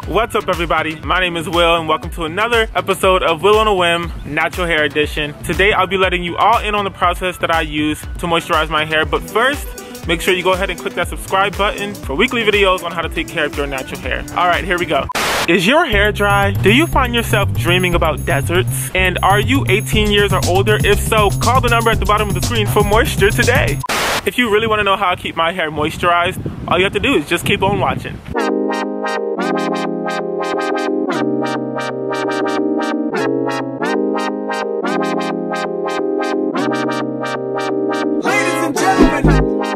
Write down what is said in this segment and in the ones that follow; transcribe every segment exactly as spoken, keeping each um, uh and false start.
What's up, everybody? My name is Will and welcome to another episode of Will on a Whim Natural Hair Edition. Today I'll be letting you all in on the process that I use to moisturize my hair, but first make sure you go ahead and click that subscribe button for weekly videos on how to take care of your natural hair. Alright, here we go. Is your hair dry? Do you find yourself dreaming about deserts? And are you eighteen years or older? If so, call the number at the bottom of the screen for moisture today. If you really want to know how I keep my hair moisturized, all you have to do is just keep on watching. Ladies and gentlemen,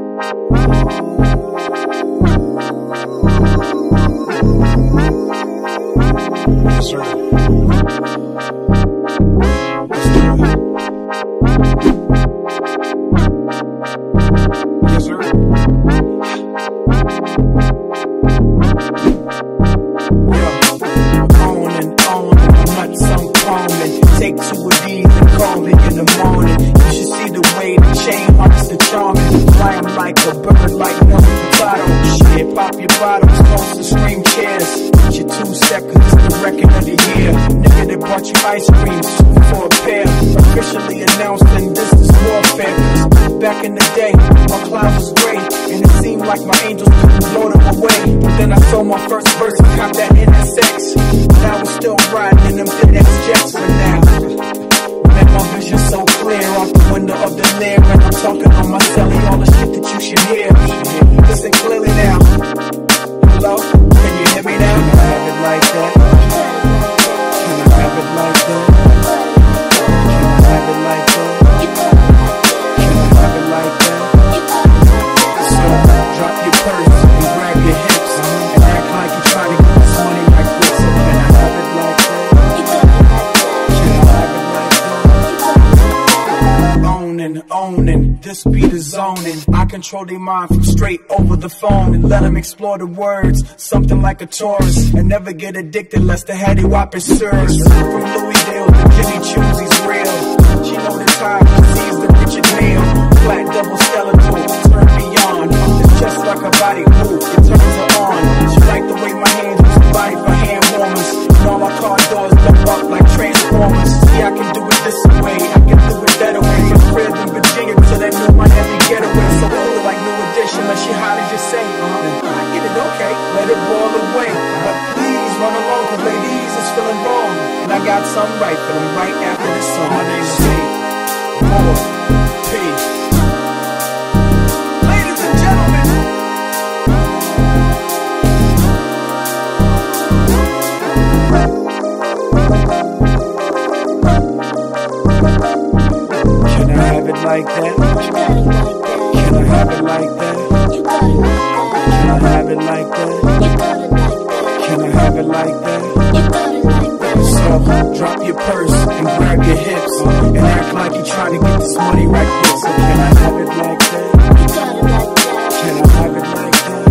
yes, sir. Let's do it. Yes, sir. Yeah, on and on, nuts I'm calming. Take two of these and call me in the morning. You should see the way the chain hops the charming. Flying like a bird, like Nelly Furtado. Shit, pop your bottles, toast and scream cheers. Get your two seconds, the record of the year. Nigga that brought you ice cream, super for a pair. Officially announced in business warfare. Back in the day, my cloud was great, and it seemed like my angels couldn't blow them away. But then I saw my first verse and caught that N S X. Now I'm still riding in them thin X jets for now. Make my vision so clear off the window of the lair, and I'm talking on my celly, all the shit that you should hear. Listen clearly now. Hello, can you hear me now? Can I have it like that? Can I have it like that? Can I have it like that? Can I have it like that? So drop your purse and grab your hips and act like you're trying to get this money like this. So can I have it like that? Can I have it like that? Owning, owning, this beat is zoning. I control their mind from straight over the phone and let them explore the words, something like a tourist, and never get addicted lest the heady whopper serves. From Louisville to Jimmy Choo's, he's real. She know the time, sees the Richard Mille. Flat double skeletal, turn beyond. It's just like a body move, it turns her on. She like the way my hands use the body for hand warmers. And all my car doors dump up like transformers. See, I can do it this way, I can do it that way. From crib in Virginia to that new Miami getaway. So I feel like new edition, unless she hot as you say. Uh, I get it, okay, let it boil away. But please run along, cause ladies is feeling wrong. And I got something right for them right after this song. My name's C. More P. Ladies and gentlemen, can I have it like that? Can I have it like that? Can I have it like that? Can I have it like that? So drop your purse and grab your hips and act like you're trying to get this money right quick. So can I have it like that? Can I have it like that?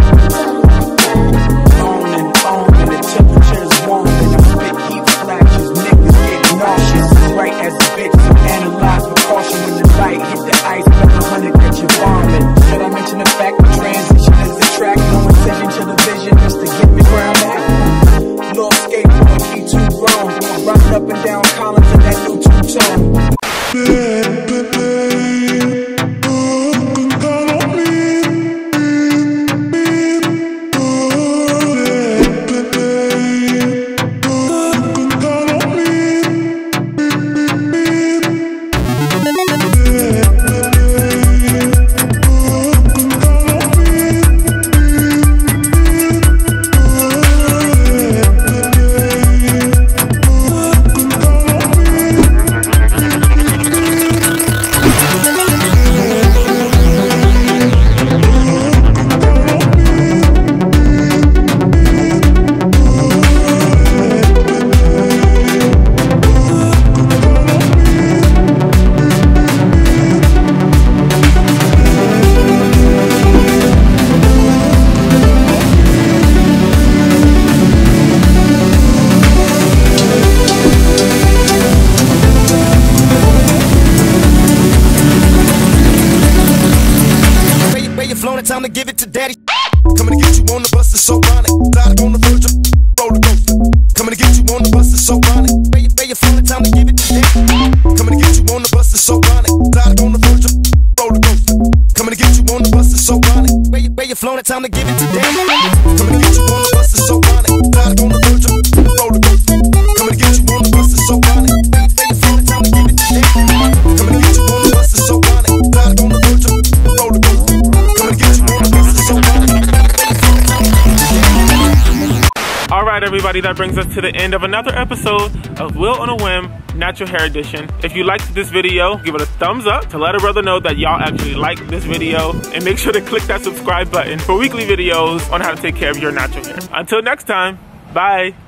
On and on, and the temperature's warm, and I spit heat flashes, niggas get nauseous. Right as a bitch, so analyze with caution when the light hit the ice, but the hundred that you're bombing. Should I mention the fact that transition is a track, no incision to the vision just to get me where I'm at? Little skateboard, he too grown, riding up and down Collins in that new two-tone. Time to give it to daddy. Coming to get you on the bus, it's so chronic. Died on the verge of roll to go. so chronic. Where you, where you feeling? Time to give it to them. Coming to get you on the bus, it's so chronic. Exotic on the verge of roller coaster. Coming to get you on the bus, it's so chronic. Where you, where you flown? Time to give it to them. Coming to get you on the bus, it's so chronic. Exotic on the verge of roller coaster. Coming to get you on the bus, it's so chronic. Where you feeling? Time to give it to them. Coming to get you on the bus, it's so chronic. Exotic on the verge of roller coaster. Coming to get you on the bus, it's so chronic. All right, everybody, that brings us to the end of another episode of Will on a Whim Natural Hair Edition. If you liked this video, give it a thumbs up to let a brother know that y'all actually like this video, and make sure to click that subscribe button for weekly videos on how to take care of your natural hair. Until next time, bye.